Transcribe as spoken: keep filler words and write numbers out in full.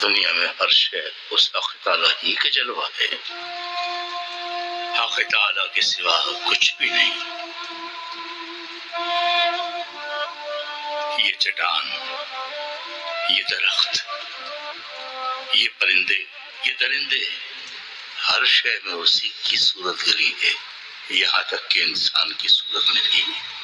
दुनिया में हर शय उस हक़ ताला ही के जलवा है। हक़ ताला के सिवा कुछ भी नहीं। ये चट्टान, ये दरख्त, ये परिंदे, ये दरिंदे, हर शय में उसी की सूरत गिरी है, यहाँ तक कि इंसान की सूरत में भी।